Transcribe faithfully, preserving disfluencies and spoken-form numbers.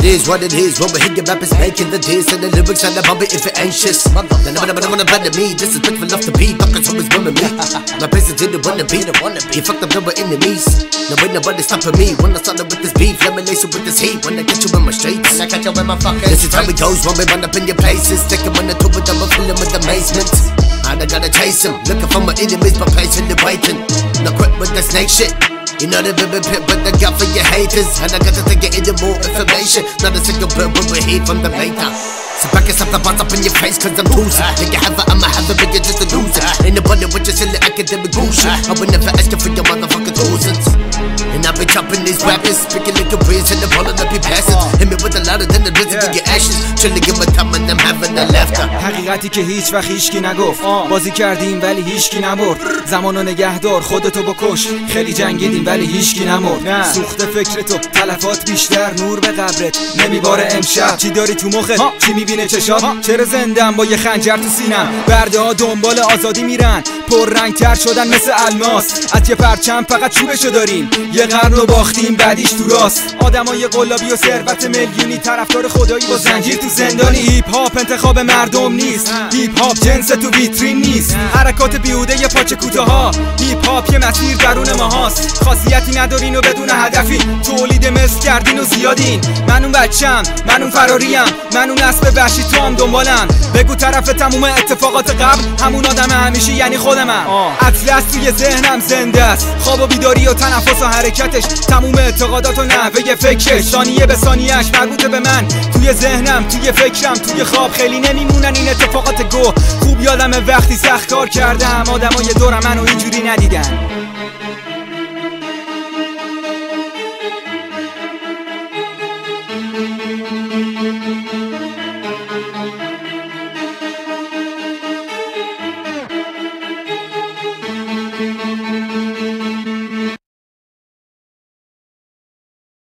It is what it is when we hit your rappers making the diss and the lyrics and the bump it if you're anxious. They never never wanna better me. This is bitch for love to be. Fuckers always women me. My business didn't wanna be the wanna be. You fucked up number enemies. No way nobody stopping me. When I started with this beef, lemonade with this heat. When I get you in my streets, I catch you in my fuckers. This is how it goes when we run up in your places. Taking when I do it, I'ma fill them with amazement. And I gotta chase him, looking for my enemies, but patiently waiting. Not quit with the snake shit. You know the baby pit, but I got for your haters. And I got to take it into more information. Not a single bird, but we heat from the later. So back yourself the bounce up in your face, cause I'm losing. Think you have it, I'ma have it, but you're just a loser. Ain't nobody with your silly academic bullshit. I would never ask you for your motherfucking thousands. And I be chopping these rappers, speaking like a breeze and the rolling up your passes. Hit me with a louder than the rhythm of your ashes. Chilling in my time and I'm having a laughter. حقیقتی که هیچ وقت هیچکی نگفت. بازی کردیم ولی هیچکی نبرد. زمانو نگهدار خودتو بکش. خیلی جنگیدیم ولی هیچکی نمرد. سوخت فکرتو تلفات بیشتر نور به قبرت نمیباره امشب. چی داری تو مخت؟ چی میبینه چشات؟ چرا زندم با یه خنجر تو سینم؟ برده ها دنبال آزادی میرن، پر رنگ تر شدن مثل الماس. از یه پرچم فقط چوبشو داریم، یه قرن رو باختیم بعدیش تو راست. آدمای قلابی و ثروت میلیونی، طرفدار خدایی با زنجیر تو زندانی. هیپ هاپ انتخاب مردم نیست، هیپ هاپ جنس تو ویترین نیست. حرکات بیهوده یه پاچه کوتاها، هیپ هاپ یه مسیر درون ماهاست. خاصیتی ندارین و بدون هدفی، تولید مثل کردین و زیادین. من اون بچم، من اون فراریم، من اون اسب وحشی تو هم دنبالم. بگو طرف تموم اتفاقات قبل همون آدم همیشه یعنی خودمم. اطلس توی ذهنم زنده است، خواب و بیداری و تنفس و حرکتش، تموم اعتقادات و نحوه فکرش، ثانیه به ثانیه‌اش مربوطه به من. توی ذهنم، توی فکرم، توی خواب خیلی نمیمونن این اتفاقات گو. خوب یادمه وقتی سخت کار کردم، آدمای دورم منو اینجوری ندیدن.